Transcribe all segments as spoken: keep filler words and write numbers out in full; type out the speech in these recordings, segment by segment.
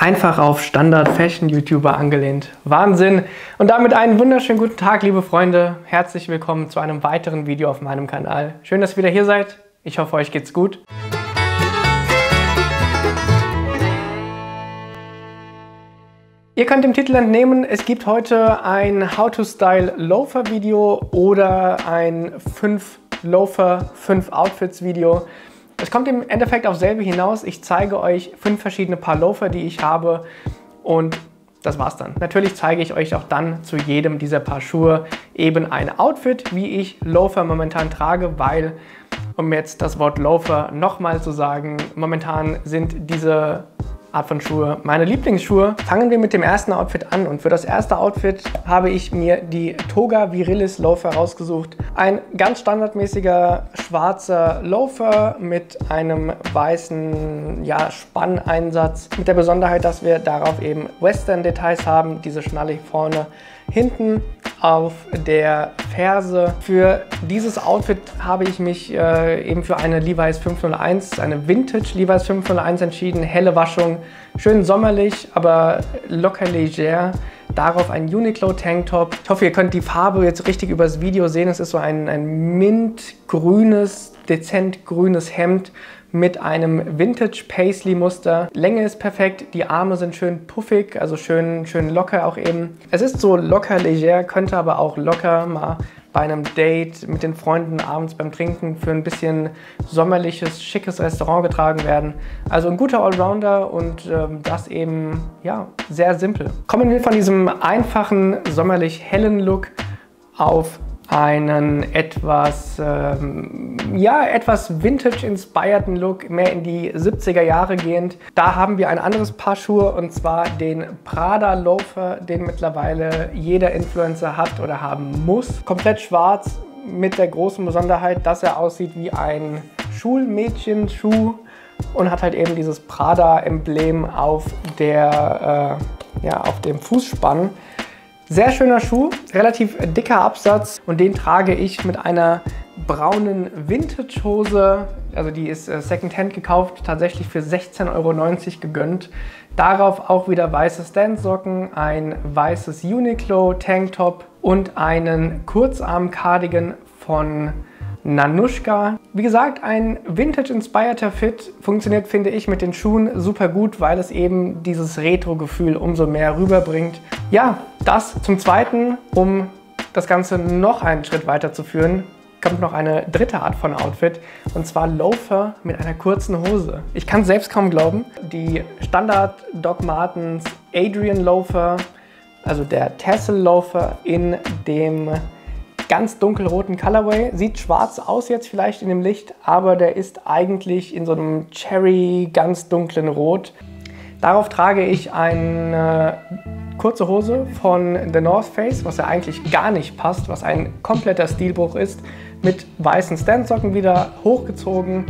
Einfach auf Standard-Fashion-YouTuber angelehnt. Wahnsinn! Und damit einen wunderschönen guten Tag, liebe Freunde. Herzlich willkommen zu einem weiteren Video auf meinem Kanal. Schön, dass ihr wieder hier seid. Ich hoffe, euch geht's gut. Ihr könnt dem Titel entnehmen, es gibt heute ein How-to-Style-Loafer-Video oder ein fünf Loafer, fünf Outfits-Video. Es kommt im Endeffekt auf selbe hinaus. Ich zeige euch fünf verschiedene Paar Loafer, die ich habe, und das war's dann. Natürlich zeige ich euch auch dann zu jedem dieser Paar Schuhe eben ein Outfit, wie ich Loafer momentan trage, weil, um jetzt das Wort Loafer nochmal zu sagen, momentan sind diese Art von Schuhe meine Lieblingsschuhe. Fangen wir mit dem ersten Outfit an, und für das erste Outfit habe ich mir die Toga Virilis Loafer rausgesucht. Ein ganz standardmäßiger schwarzer Loafer mit einem weißen, ja, Spanneinsatz, mit der Besonderheit, dass wir darauf eben Western-Details haben, diese Schnalle vorne, hinten auf der Ferse. Für dieses Outfit habe ich mich äh, eben für eine Levi's fünf null eins, eine Vintage Levi's fünf null eins entschieden. Helle Waschung, schön sommerlich, aber locker leger. Darauf ein Uniqlo Tanktop. Ich hoffe, ihr könnt die Farbe jetzt richtig übers Video sehen. Es ist so ein, ein mintgrünes, dezent grünes Hemd mit einem Vintage Paisley Muster. Länge ist perfekt, die Arme sind schön puffig, also schön, schön locker auch eben. Es ist so locker leger, könnte aber auch locker mal bei einem Date mit den Freunden abends beim Trinken für ein bisschen sommerliches, schickes Restaurant getragen werden. Also ein guter Allrounder, und ähm, das eben, ja, sehr simpel. Kommen wir von diesem einfachen, sommerlich hellen Look auf einen etwas, ähm, ja, etwas Vintage-inspirierten Look, mehr in die siebziger Jahre gehend. Da haben wir ein anderes Paar Schuhe, und zwar den Prada Loafer, den mittlerweile jeder Influencer hat oder haben muss. Komplett schwarz, mit der großen Besonderheit, dass er aussieht wie ein Schulmädchenschuh und hat halt eben dieses Prada-Emblem auf der, äh, ja, auf dem Fußspann. Sehr schöner Schuh, relativ dicker Absatz, und den trage ich mit einer braunen Vintage-Hose. Also die ist äh, Secondhand gekauft, tatsächlich für sechzehn Euro neunzig gegönnt. Darauf auch wieder weiße Stance-Socken, ein weißes Uniqlo Tanktop und einen Kurzarm-Cardigan von Nanuschka. Wie gesagt, ein Vintage-inspirierter Fit, funktioniert, finde ich, mit den Schuhen super gut, weil es eben dieses Retro-Gefühl umso mehr rüberbringt. Ja, das zum Zweiten. Um das Ganze noch einen Schritt weiter zu führen, kommt noch eine dritte Art von Outfit, und zwar Loafer mit einer kurzen Hose. Ich kann es selbst kaum glauben. Die Standard Doc Martens Adrian Loafer, also der Tassel Loafer in dem ganz dunkelroten Colorway. Sieht schwarz aus jetzt vielleicht in dem Licht, aber der ist eigentlich in so einem Cherry, ganz dunklen Rot. Darauf trage ich eine kurze Hose von The North Face, was ja eigentlich gar nicht passt, was ein kompletter Stilbruch ist, mit weißen Stance-Socken wieder hochgezogen,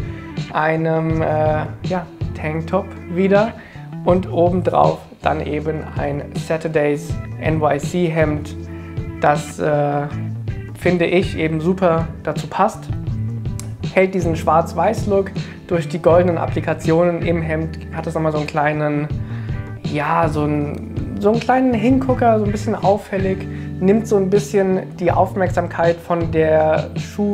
einem äh, ja, Tanktop wieder, und obendrauf dann eben ein Saturdays N Y C Hemd, das äh, finde ich eben super dazu passt. Hält diesen Schwarz-Weiß-Look. Durch die goldenen Applikationen im Hemd hat es nochmal so einen kleinen, ja, so einen, so einen kleinen Hingucker, so ein bisschen auffällig. Nimmt so ein bisschen die Aufmerksamkeit von der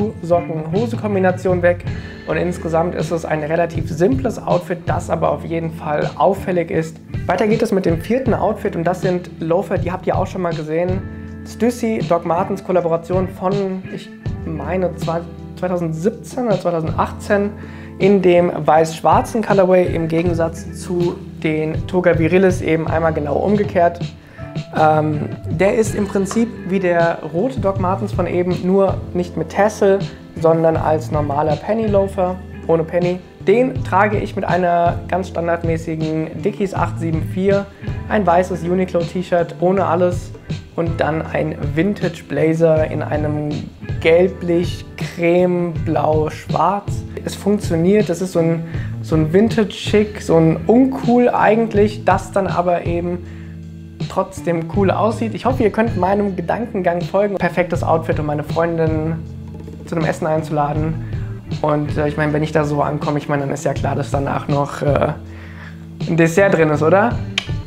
Schuh-Socken-Hose-Kombination weg. Und insgesamt ist es ein relativ simples Outfit, das aber auf jeden Fall auffällig ist. Weiter geht es mit dem vierten Outfit, und das sind Loafer, die habt ihr auch schon mal gesehen. Stussy Doc Martens Kollaboration von, ich meine, zweitausendsiebzehn oder zweitausendachtzehn in dem weiß-schwarzen Colorway, im Gegensatz zu den Toga Virilis eben einmal genau umgekehrt. Ähm, der ist im Prinzip wie der rote Doc Martens von eben, nur nicht mit Tassel, sondern als normaler Penny Loafer, ohne Penny. Den trage ich mit einer ganz standardmäßigen Dickies acht sieben vier, ein weißes Uniqlo T-Shirt ohne alles, und dann ein Vintage Blazer in einem gelblich, creme, blau, schwarz. Es funktioniert, es ist so ein, so ein Vintage-Schick, so ein uncool eigentlich, das dann aber eben trotzdem cool aussieht. Ich hoffe, ihr könnt meinem Gedankengang folgen. Perfektes Outfit, um meine Freundin zu einem Essen einzuladen. Und äh, ich meine, wenn ich da so ankomme, ich meine, dann ist ja klar, dass danach noch äh, ein Dessert drin ist, oder?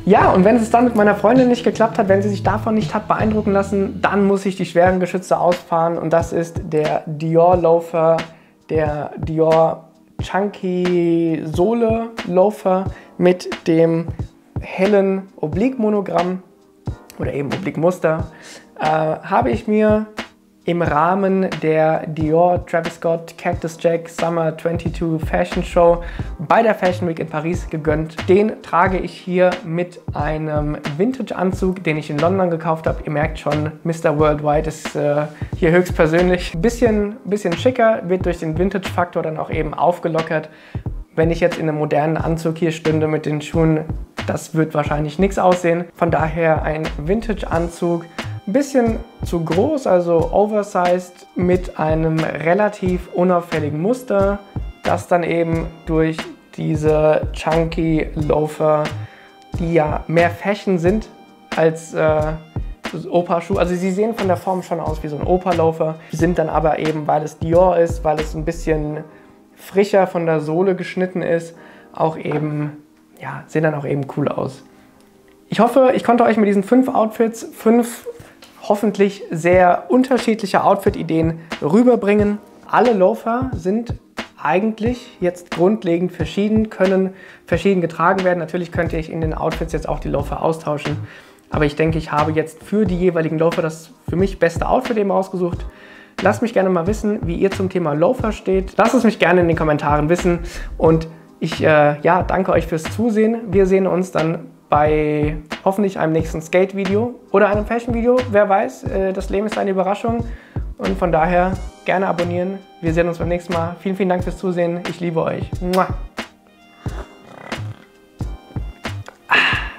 Ja, und wenn es dann mit meiner Freundin nicht geklappt hat, wenn sie sich davon nicht hat beeindrucken lassen, dann muss ich die schweren Geschütze ausfahren und das ist der Dior Loafer, der Dior Chunky Sohle Loafer mit dem hellen Oblique-Monogramm oder eben Oblique-Muster. Äh, habe ich mir im Rahmen der Dior Travis Scott Cactus Jack Summer zweiundzwanzig Fashion Show bei der Fashion Week in Paris gegönnt. Den trage ich hier mit einem Vintage-Anzug, den ich in London gekauft habe. Ihr merkt schon, Mister Worldwide ist äh, hier höchstpersönlich. Ein bisschen, bisschen schicker, wird durch den Vintage-Faktor dann auch eben aufgelockert. Wenn ich jetzt in einem modernen Anzug hier stünde mit den Schuhen, das wird wahrscheinlich nichts aussehen. Von daher ein Vintage-Anzug. Ein bisschen zu groß, also oversized mit einem relativ unauffälligen Muster, das dann eben durch diese Chunky Loafer, die ja mehr Fashion sind als äh, Opa-Schuh. Also sie sehen von der Form schon aus wie so ein Opa-Loafer, sind dann aber eben, weil es Dior ist, weil es ein bisschen frischer von der Sohle geschnitten ist, auch eben, ja, sehen dann auch eben cool aus. Ich hoffe, ich konnte euch mit diesen fünf Outfits, fünf hoffentlich sehr unterschiedliche Outfit-Ideen rüberbringen. Alle Loafer sind eigentlich jetzt grundlegend verschieden, können verschieden getragen werden. Natürlich könnte ich in den Outfits jetzt auch die Loafer austauschen, aber ich denke, ich habe jetzt für die jeweiligen Loafer das für mich beste Outfit eben ausgesucht. Lasst mich gerne mal wissen, wie ihr zum Thema Loafer steht. Lasst es mich gerne in den Kommentaren wissen und ich äh, ja, danke euch fürs Zusehen. Wir sehen uns dann bei hoffentlich einem nächsten Skate-Video oder einem Fashion-Video. Wer weiß, das Leben ist eine Überraschung und von daher gerne abonnieren. Wir sehen uns beim nächsten Mal. Vielen, vielen Dank fürs Zusehen. Ich liebe euch. Mua.